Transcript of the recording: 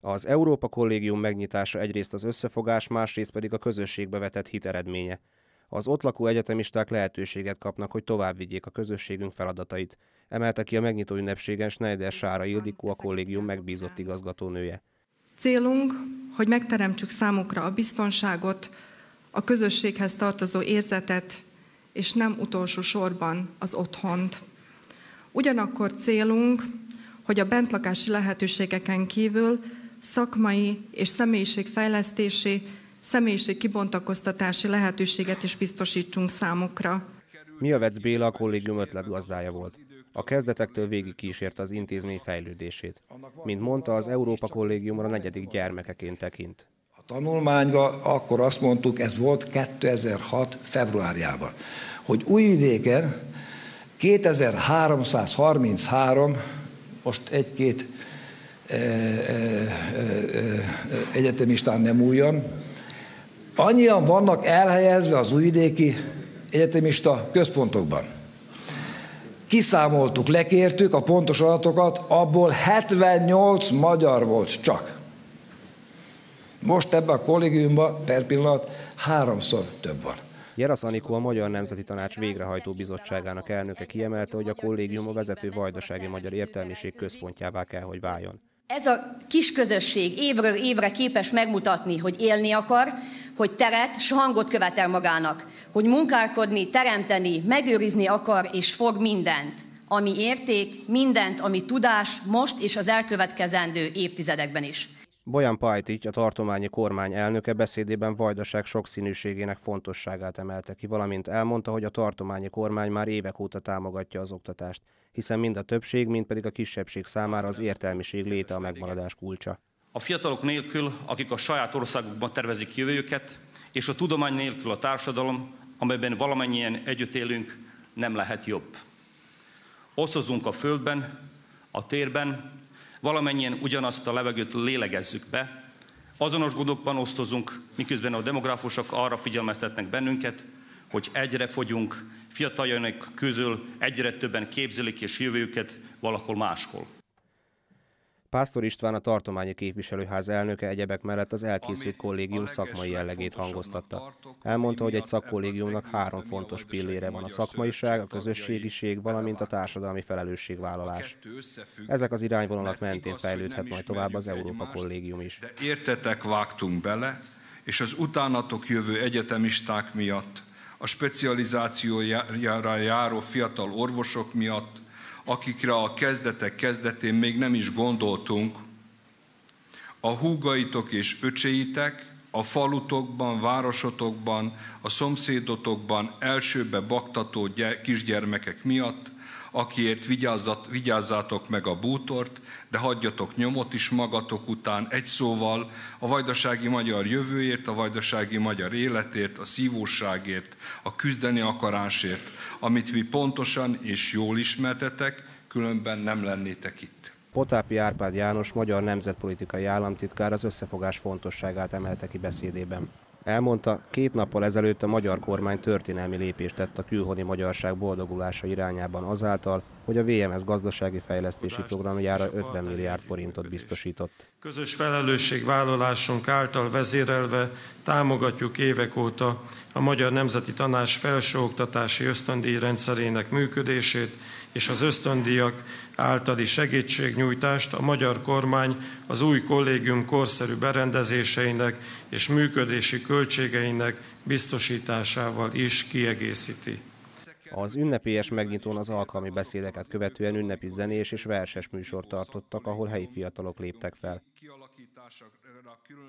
Az Európa Kollégium megnyitása egyrészt az összefogás, másrészt pedig a közösségbe vetett hit eredménye. Az ott lakó egyetemisták lehetőséget kapnak, hogy tovább vigyék a közösségünk feladatait, emelte ki a megnyitó ünnepségen Schneider Sára Ildikó, a kollégium megbízott igazgatónője. Célunk, hogy megteremtsük számukra a biztonságot, a közösséghez tartozó érzetet, és nem utolsó sorban az otthont. Ugyanakkor célunk, hogy a bentlakási lehetőségeken kívül szakmai és személyiségfejlesztési, személyiségkibontakoztatási lehetőséget is biztosítsunk számukra. Miavec Béla a kollégium ötletgazdája volt. A kezdetektől végig kísérte az intézmény fejlődését. Mint mondta, az Európa Kollégiumra 4. gyermekeként tekint. A tanulmányban akkor azt mondtuk, ez volt 2006. februárjában, hogy Újvidéken 2333, most egy-két egyetemistán nem újan, annyian vannak elhelyezve az újvidéki egyetemista központokban. Kiszámoltuk, lekértük a pontos adatokat, abból 78 magyar volt csak. Most ebben a kollégiumban per pillanat 3-szor több van. Jerasz Anikó, a Magyar Nemzeti Tanács végrehajtó bizottságának elnöke kiemelte, hogy a kollégium a vezető vajdasági magyar értelmiség központjává kell, hogy váljon. Ez a kis közösség évről évre képes megmutatni, hogy élni akar, hogy teret s hangot követel magának, hogy munkálkodni, teremteni, megőrizni akar és fog mindent, ami érték, mindent, ami tudás, most és az elkövetkezendő évtizedekben is. Bojan Pajtics, a tartományi kormány elnöke beszédében Vajdaság sokszínűségének fontosságát emelte ki, valamint elmondta, hogy a tartományi kormány már évek óta támogatja az oktatást, hiszen mind a többség, mind pedig a kisebbség számára az értelmiség léte a megmaradás kulcsa. A fiatalok nélkül, akik a saját országukban tervezik jövőjüket, és a tudomány nélkül a társadalom, amelyben valamennyien együtt élünk, nem lehet jobb. Osztozunk a földben, a térben, valamennyien ugyanazt a levegőt lélegezzük be, azonos gondokban osztozunk, miközben a demográfusok arra figyelmeztetnek bennünket, hogy egyre fogyunk, fiataljaink közül egyre többen képzelik és jövőjüket valahol máshol. Pásztor István, a tartományi képviselőház elnöke egyebek mellett az elkészült kollégium szakmai jellegét hangoztatta. Elmondta, hogy egy szakkollégiumnak 3 fontos pillére van: a szakmaiság, a közösségiség, valamint a társadalmi felelősségvállalás. Ezek az irányvonalak mentén fejlődhet majd tovább az Európa Kollégium is. De értetek vágtunk bele, és az utánatok jövő egyetemisták miatt, a specializációjára járó fiatal orvosok miatt, akikre a kezdetek kezdetén még nem is gondoltunk, a húgaitok és öcséitek, a falutokban, városotokban, a szomszédotokban elsőbe baktató kisgyermekek miatt, akiért vigyázzátok meg a bútort, de hagyjatok nyomot is magatok után, egy szóval a vajdasági magyar jövőért, a vajdasági magyar életért, a szívóságért, a küzdeni akarásért, amit mi pontosan és jól ismertetek, különben nem lennétek itt. Potápi Árpád János, magyar nemzetpolitikai államtitkár az összefogás fontosságát emelte ki beszédében. Elmondta, 2 nappal ezelőtt a magyar kormány történelmi lépést tett a külhoni magyarság boldogulása irányában azáltal, hogy a VMS gazdasági fejlesztési programjára 50 milliárd forintot biztosított. Közös felelősségvállalásunk által vezérelve támogatjuk évek óta a Magyar Nemzeti Tanács felsőoktatási ösztöndíjrendszerének működését és az ösztöndíjak általi segítségnyújtást a magyar kormány az új kollégium korszerű berendezéseinek és működési költségeinek biztosításával is kiegészíti. Az ünnepélyes megnyitón az alkalmi beszédeket követően ünnepi zenés és verses műsort tartottak, ahol helyi fiatalok léptek fel.